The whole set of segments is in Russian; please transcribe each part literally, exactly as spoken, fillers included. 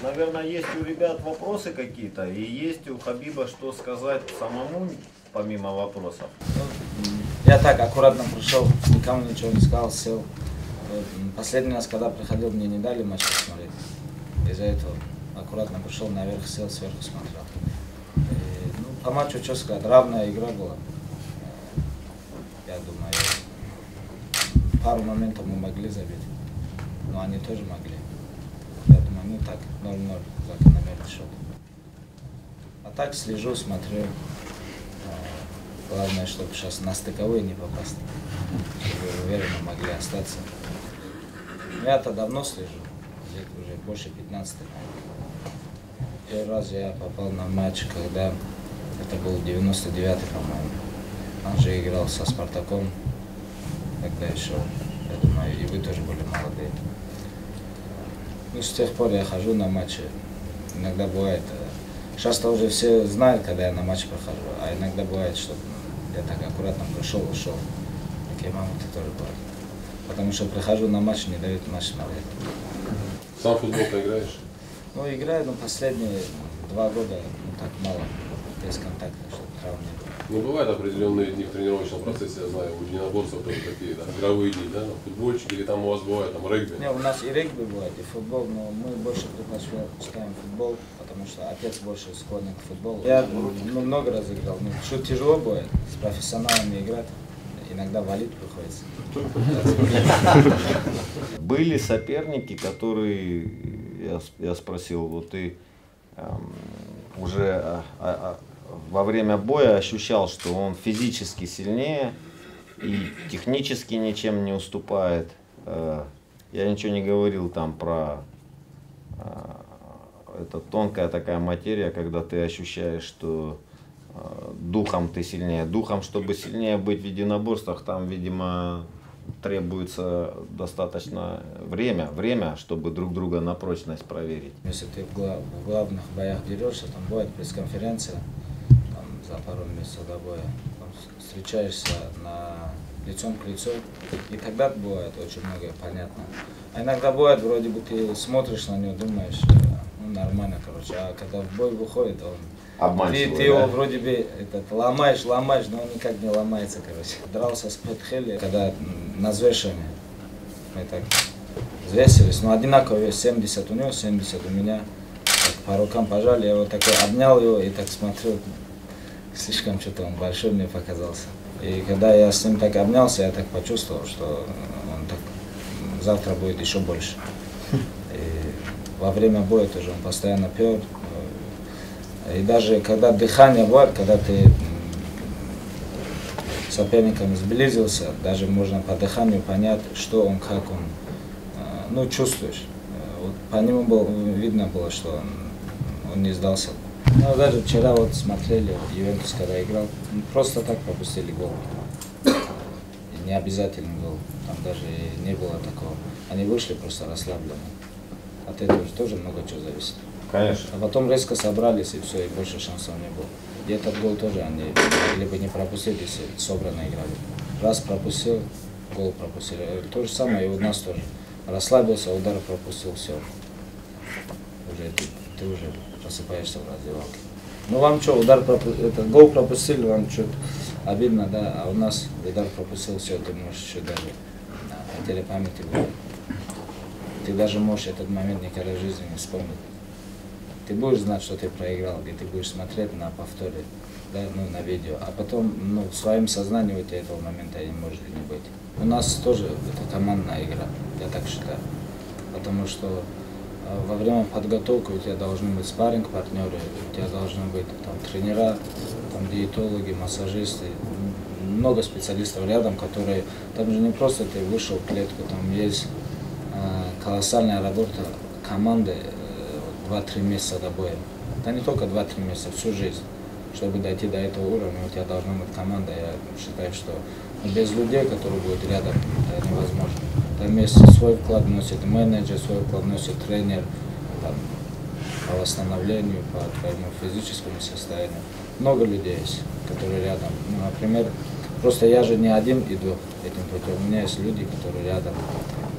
наверное, есть у ребят вопросы какие-то, и есть у Хабиба что сказать самому, помимо вопросов. Я так аккуратно пришел, никому ничего не сказал, сел. Последний раз, когда приходил, мне не дали матч посмотреть. Из-за этого аккуратно пришел, наверх сел, сверху смотрел. И, ну, по матчу, что сказать, равная игра была. Я думаю, пару моментов мы могли забить, но они тоже могли. Я думаю, ну так, ноль-ноль, закономерный счет. А так слежу, смотрю. Главное, чтобы сейчас на стыковые не попасть, чтобы уверенно могли остаться. Я-то давно слежу, где-то уже больше пятнадцати лет. Первый раз я попал на матч, когда это был девяносто девятый, по-моему. Он же играл со Спартаком, тогда еще, я думаю, и вы тоже были молодые. Ну, с тех пор я хожу на матчи. Иногда бывает, сейчас-то уже все знают, когда я на матч прохожу, а иногда бывает, что я так аккуратно пришел, ушел. Такие моменты тоже бывают. Потому что прихожу на матч, не дают матч смотреть. Сам в футбол-то играешь? Ну, играю, но последние два года, ну так мало, без контакта, чтобы травм не было. Ну, бывают определенные дни в тренировочном процессе, я знаю, у единоборцев тоже такие, да, игровые дни, да, футбольчики, или там у вас бывает там регби? Не, у нас и регби бывает, и футбол, но мы больше предпочитаем футбол, потому что отец больше склонен к футболу. Я ну, много раз играл, ну, что тяжело бывает, с профессионалами играть, иногда валить приходится. Были соперники, которые, я, я спросил, вот ты эм, уже а, а, во время боя ощущал, что он физически сильнее и технически ничем не уступает. Э, я ничего не говорил там про э, это тонкая такая материя, когда ты ощущаешь, что э, духом ты сильнее. Духом, чтобы сильнее быть в единоборствах, там, видимо, требуется достаточно время, время, чтобы друг друга на прочность проверить. Если ты в, глав, в главных боях дерешься, там бывает пресс-конференция, там, за пару месяцев до боя, там, встречаешься на лицом к лицу, и тогда бывает очень многое понятно. А иногда бывает, вроде бы ты смотришь на него, думаешь, ну нормально, короче, а когда в бой выходит, он Ты, ты его да? вроде бы этот, ломаешь, ломаешь, но он никак не ломается, короче. Дрался с Петхели, когда на взвешивании. Мы так взвесились, но одинаково вес, семьдесят у него, семьдесят у меня. Так, по рукам пожали, я вот такой обнял его и так смотрю, слишком что-то он большой мне показался. И когда я с ним так обнялся, я так почувствовал, что он так завтра будет еще больше. И во время боя тоже он постоянно пер. И даже когда дыхание бывает, когда ты с соперником сблизился, даже можно по дыханию понять, что он, как он, ну, чувствуешь. Вот по нему было, видно было, что он, он не сдался. Ну, даже вчера вот смотрели, Ювентус когда играл, просто так пропустили гол. И не обязательный гол, там даже не было такого. Они вышли просто расслаблены. От этого тоже много чего зависит. Конечно. А потом резко собрались, и все, и больше шансов не было. И этот гол тоже они могли бы не пропустить, если собранно играли. Раз пропустил, гол пропустили. То же самое и у нас тоже. Расслабился, удар пропустил, все. Уже ты, ты уже просыпаешься в раздевалке. Ну вам что, удар пропустил, этот гол пропустили, вам что-то обидно, да? А у нас удар пропустил, все, ты можешь еще даже на потере памяти будет. Ты даже можешь этот момент никогда в жизни не вспомнить. Ты будешь знать, что ты проиграл, и ты будешь смотреть на повторе, да, ну, на видео, а потом, ну, в своем сознании у тебя этого момента не может не быть. У нас тоже это командная игра, я так считаю, потому что э, во время подготовки у тебя должны быть спарринг-партнеры, у тебя должны быть там тренера, там диетологи, массажисты, много специалистов рядом, которые, там же не просто ты вышел в клетку, там есть э, колоссальная работа команды, два-три месяца до боя. Это не только два-три месяца, всю жизнь. Чтобы дойти до этого уровня, у тебя должна быть команда. Я считаю, что без людей, которые будут рядом, это невозможно. Там есть свой вклад вносит менеджер, свой вклад вносит тренер там, по восстановлению, по твоему физическому состоянию. Много людей есть, которые рядом. Ну, например, просто я же не один иду этим путем. У меня есть люди, которые рядом.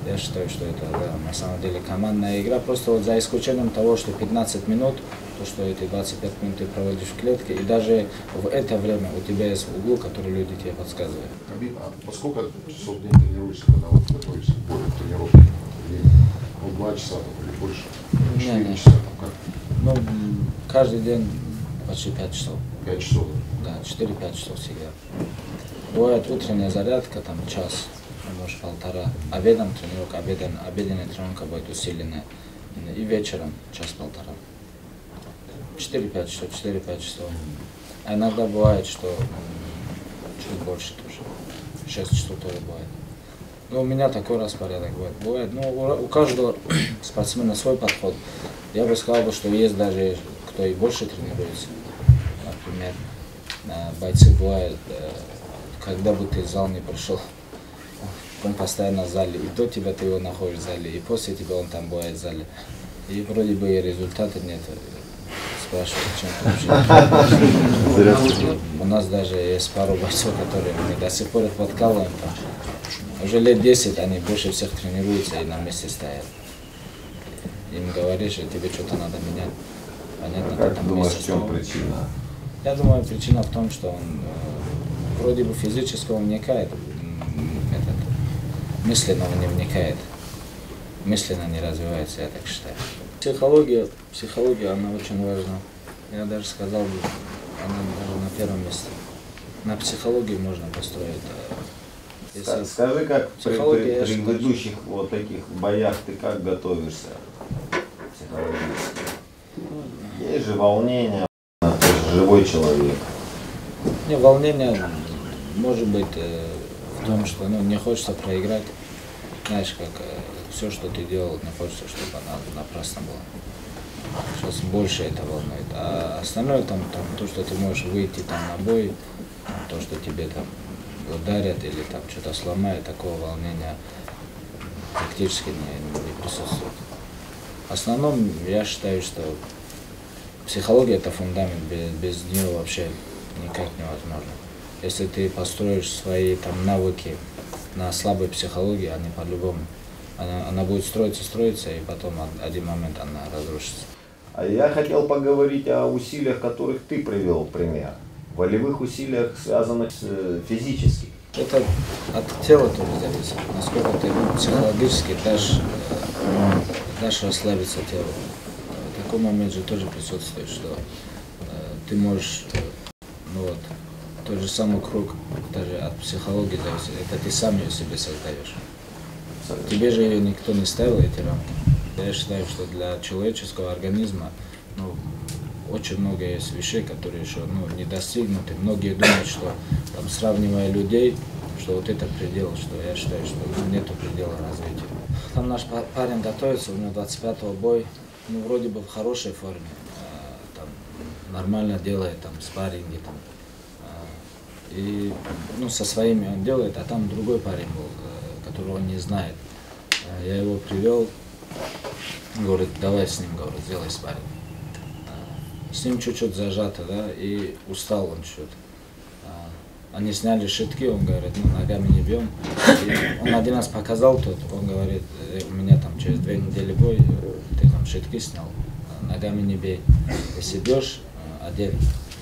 Я считаю, что это да, на самом деле командная игра. Просто вот за исключением того, что пятнадцать минут, то, что эти двадцать пять минут ты проводишь в клетке, и даже в это время у тебя есть угол, который люди тебе подсказывают. А по сколько часов в день тренируешься, когда вот готовишься к бою, к тренировке? Ну, два часа или больше? четыре часа? Как? Ну, каждый день почти пять часов. пять часов? Да, четыре-пять часов всегда. Бывает утренняя зарядка, там час, может полтора. Обедом тренировка, обеден, обеденная тренировка будет усиленная. И вечером час-полтора. четыре-пять часов, четыре-пять часов. А иногда бывает, что чуть больше тоже. шесть часов тоже бывает. Ну, у меня такой распорядок бывает. Бывает, ну, у, у каждого спортсмена свой подход. Я бы сказал, что есть даже кто и больше тренируется. Например, бойцы бывают, когда бы ты в зал не пришел, он постоянно в зале, и до тебя ты его находишь в зале, и после тебя он там бывает в зале. И вроде бы и результата нет. Спрашивают, чем ты вообще. У нас даже есть пару бойцов, которые мы до сих пор их подкалываем. Там. Уже лет десять они больше всех тренируются и на месте стоят. Им говоришь, что тебе что-то надо менять. Понятно, как ты думаешь, в чем причина? Я думаю, причина в том, что он э, вроде бы физически он вникает, этот, мысленно он не вникает, мысленно не развивается, я так считаю. Психология, психология, она очень важна. Я даже сказал бы, она даже на первом месте. На психологии можно построить. Если скажи, как при, при, при ведущих вот таких боях ты как готовишься психологически? Есть же волнение, ты же живой человек. Не, волнение может быть э, в том, что ну, не хочется проиграть. Знаешь, как э, все, что ты делал, не хочется, чтобы она напрасно была. Сейчас больше это волнует. А остальное там, там то, что ты можешь выйти там на бой, то, что тебе там ударят или там что-то сломают, такого волнения практически не, не присутствует. В основном я считаю, что психология это фундамент, без, без нее вообще никак невозможно. Если ты построишь свои там навыки на слабой психологии, они по-любому, она, она будет строиться, строиться, и потом в один момент она разрушится. А я хотел поговорить о усилиях, которых ты привел в пример. Волевых усилиях, связанных с физически. Это от тела тоже зависит, насколько ты ну, психологически дашь, э, дашь расслабиться телу. Такой момент же тоже присутствует, что э, ты можешь, э, ну вот, тот же самый круг, даже от психологии зависит, это ты сам ее себе создаешь. Тебе же ее никто не ставил, эти рамки. Я считаю, что для человеческого организма ну, очень много есть вещей, которые еще ну, не достигнуты. Многие думают, что там, сравнивая людей, что вот это предел, что я считаю, что ну, нету предела развития. Там наш парень готовится, у него двадцать пятого бой, ну вроде бы в хорошей форме, а, там, нормально делает там спарринги, там, а, и ну, со своими он делает, а там другой парень был, которого он не знает. А, я его привел, говорит, давай с ним, говорит, сделай спарринг. С ним чуть-чуть зажато, да, и устал он чуть-чуть. Они сняли щитки, он говорит, ну, ногами не бьем. И он один раз показал тут, он говорит, у меня там через две недели бой, ты там щитки снял, ногами не бей. Если бьешь, отдельно.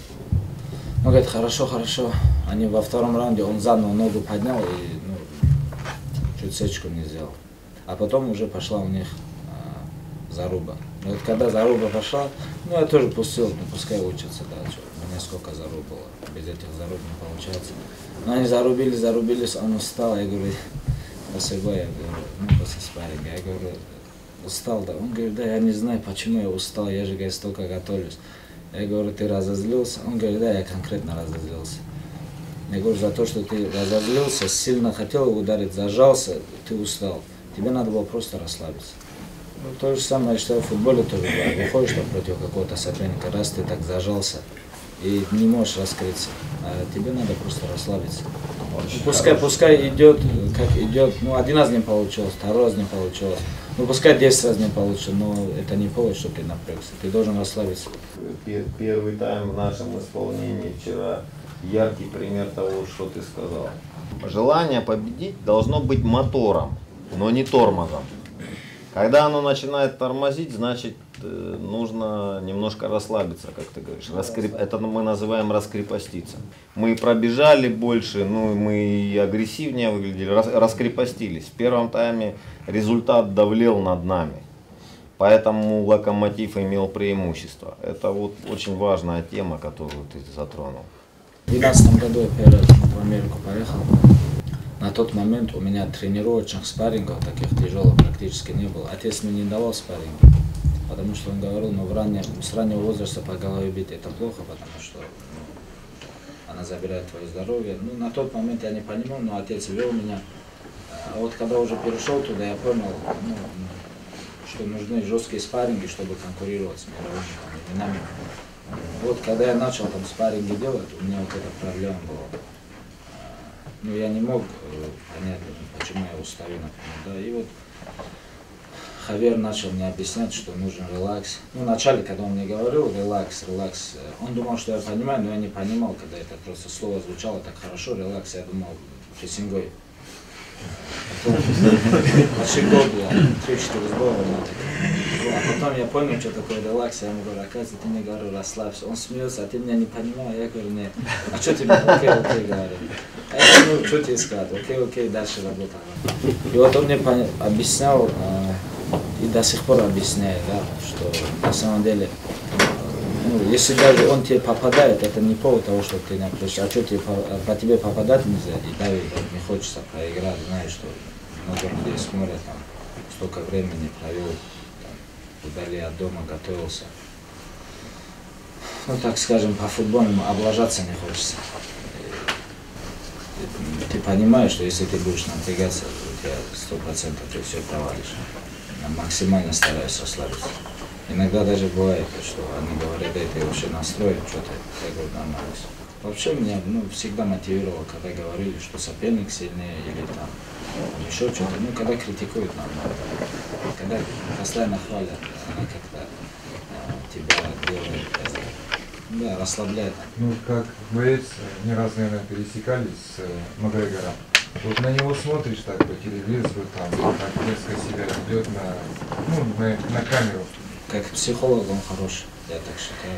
Он говорит, хорошо, хорошо. Они во втором раунде, он заново ногу поднял и ну, чуть сечку не сделал. А потом уже пошла у них а, заруба. И вот когда заруба пошла, ну я тоже пустил, ну пускай учатся, да, что, у меня сколько заруб было, без этих заруб не получается. Но они зарубились, зарубились, он устал, я говорю, спасибо, я говорю, ну после спарринга, я говорю, устал, да, он говорит, да, я не знаю, почему я устал, я же, говорит, столько готовлюсь. Я говорю, ты разозлился? Он говорит, да, я конкретно разозлился. Я говорю, за то, что ты разозлился, сильно хотел ударить, зажался, ты устал. Тебе надо было просто расслабиться. Ну, то же самое, я считаю, в футболе тоже было. Выходишь там против какого-то соперника, раз ты так зажался и не можешь раскрыться, а тебе надо просто расслабиться. Пускай, пускай идет, как идет, ну один раз не получилось, второй раз не получилось. Ну пускай десять раз не получится, но это не повод, что ты напрягся. Ты должен расслабиться. Первый тайм в нашем исполнении вчера яркий пример того, что ты сказал. Желание победить должно быть мотором. но не тормозом. Когда оно начинает тормозить, значит нужно немножко расслабиться, как ты говоришь. Раскреп... Это мы называем раскрепоститься. Мы пробежали больше, ну мы и агрессивнее выглядели, рас... раскрепостились. В первом тайме результат давлел над нами, поэтому Локомотив имел преимущество. Это вот очень важная тема, которую ты затронул. В две тысячи двенадцатом году я первый раз в Америку поехал. На тот момент у меня тренировочных спаррингов таких тяжелых практически не было. Отец мне не давал спарринги, потому что он говорил, ну, в раннем, с раннего возраста по голове бить это плохо, потому что ну, она забирает твое здоровье. Ну, на тот момент я не понимал, но отец вел меня. А вот когда уже перешел туда, я понял, ну, что нужны жесткие спарринги, чтобы конкурировать с мировыми именами. Вот когда я начал там спарринги делать, у меня вот эта проблема была. Ну, я не мог э, понять, почему я устаю, например, да, и вот Хавьер начал мне объяснять, что нужен релакс. Ну, вначале, когда он мне говорил, релакс, релакс, он думал, что я понимаю, но я не понимал, когда это просто слово звучало так хорошо, релакс, я думал, прессингой. Почти год я, три-четыре сбора, а потом я понял, что такое релакс, я ему говорю, оказывается, ты мне говорю, расслабься. Он смеется, а ты меня не понимаешь, я говорю, нет, а что тебе, окей, окей, говорю. А я говорю, ну, что тебе сказать, окей, окей, дальше работаем. И вот он мне объяснял, и до сих пор объясняет, да, что на самом деле, ну, если даже он тебе попадает, это не повод того, что ты напряжешь, а что тебе, по, по тебе попадать нельзя, и давить, да, не хочется проиграть, знаешь, что много людей смотрят, там, столько времени провел, там, вдали от дома готовился. Ну, так скажем, по футбольному облажаться не хочется. И, ты понимаешь, что если ты будешь напрягаться, у тебя сто процентов ты все провалишь. Максимально стараюсь расслабиться. Иногда даже бывает, что они говорят, да, ты вообще настроен, что-то, я говорю, нормально. Вообще меня, ну, всегда мотивировало, когда говорили, что соперник сильнее или там еще что-то, ну, когда критикуют нормально. Когда постоянно хвалят, она как-то а, тебя делает, да, расслабляет. Ну, как боец, не раз, наверное, пересекались с э, Макгрегором. Вот на него смотришь так по телевизору, там, как резко себя ведет на, ну, на, на камеру. Как психолог он хороший, я так считаю.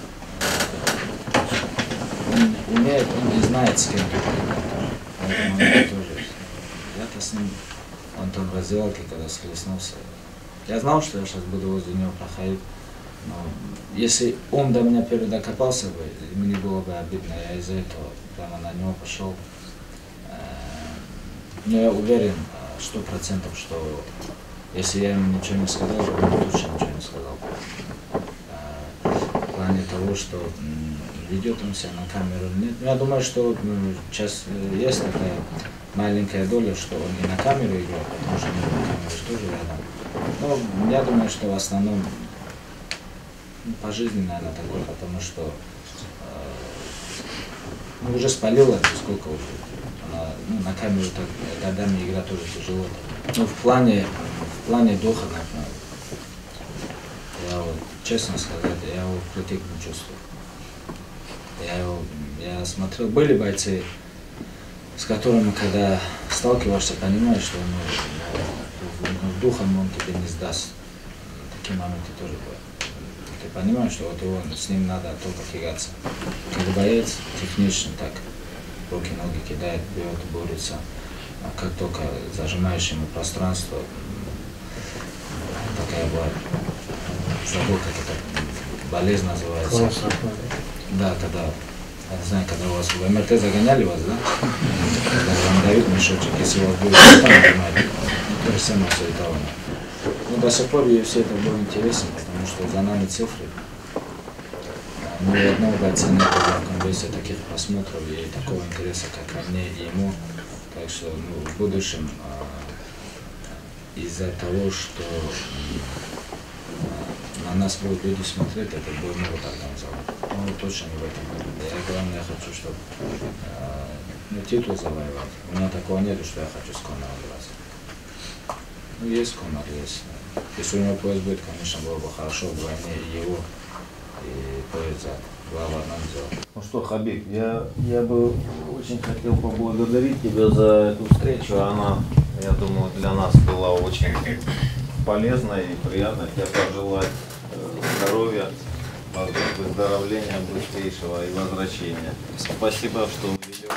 Он умеет, он не знает, с кем тут тоже. Я-то с ним, он там в раздевалке, когда схлестнулся. Я знал, что я сейчас буду возле него проходить, но если он до меня первый докопался бы, мне было бы обидно, я из-за этого прямо на него пошел. Но я уверен, сто процентов, что если я ему ничего не сказал, он точно ничего не сказал. В плане того, что ведет он себя на камеру или нет. Я думаю, что ну, сейчас есть такая маленькая доля, что он и на камеру играет, потому что на камеру тоже рядом. Но я думаю, что в основном ну, по жизни, наверное, такое, потому что э, ну, уже спалила, сколько уже. Она, ну, на камеру так годами игра тоже тяжело. Ну, в плане, в плане духа, например, я вот, честно сказать, я его впритык не чувствую. Я его, я смотрел, были бойцы, с которыми, когда сталкиваешься, понимаешь, что ну, ну, духом он тебе не сдаст. Такие моменты тоже бывают. Ты понимаешь, что вот его, с ним надо только тягаться. Как боец, технично так. Руки-ноги кидает, бьет, борется. А как только зажимаешь ему пространство, такая бывает, забыл, как это, болезнь называется. Да, когда, я не знаю, когда у вас в МРТ загоняли вас, да? Когда вам дают мешочек, если у вас будет там нажимать, то же самое все это равно. Но до сих пор ей все это было интересно, потому что за нами цифры. Ни у одного бойца нет в Конгрессе таких просмотров и такого интереса, как ко мне и ему. Так что ну, в будущем а, из-за того, что а, на нас будут люди смотреть, это будет много организовать. Ну, точно не в этом году. Я, главное, я хочу, чтобы а, ну, титул завоевать. У меня такого нет, что я хочу с Конором драться. Ну, есть Конор, есть. Если у него пояс будет, конечно, было бы хорошо вдвойне и его. И поезд за два в одном дело. Ну что, Хабиб, я, я бы очень хотел поблагодарить тебя за эту встречу. Она я думаю, для нас было очень полезно и приятно тебе пожелать э, здоровья, выздоровления быстрейшего и возвращения. Спасибо, что уделил.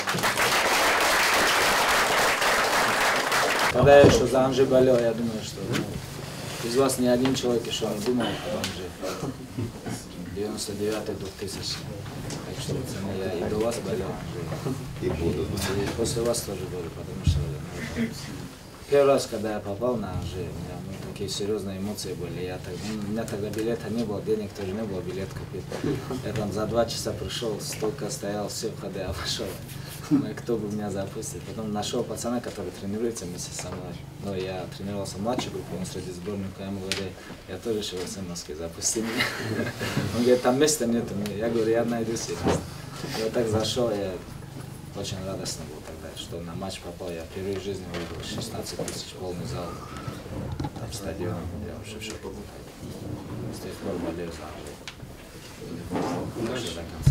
Когда я еще за Анжи болел, я думаю, что ну, из вас ни один человек еще не думал об Анжи. девяносто девятый двухтысячный. Так что пацаны, я и до вас болел Анжи. И буду. И после вас тоже буду, потому что ну, первый раз, когда я попал на Анжи, у меня ну, такие серьезные эмоции были. Я так, ну, у меня тогда билета не было, денег тоже не было, билет купить. Я там за два часа пришел, столько стоял, все входы обошел. Ну, кто бы меня запустит. Потом нашел пацана, который тренируется вместе со мной. Но я тренировался в младшей группе, он среди сборника, я ему говорю, я тоже еще в СМСке, запусти меня. Он говорит, там места нету. Я говорю, я найду себе место. Я вот так зашел, я очень радостно был тогда, что на матч попал. Я впервые в жизни увидел шестнадцать тысяч, полный зал, там стадион, я вообще в шоке был. С тех пор болею за Анжи. До конца.